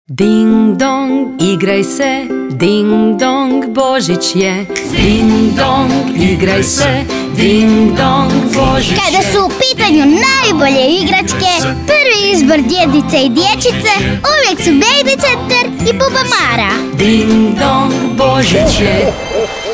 Ding dong, igraj se, ding dong, Božić je. Ding dong, igraj se, ding dong, Božić je. Kada su u pitanju najbolje igračke, prvi izbor djedice i dječice uvijek su Baby Center i Bubamara. Ding dong, Božić je.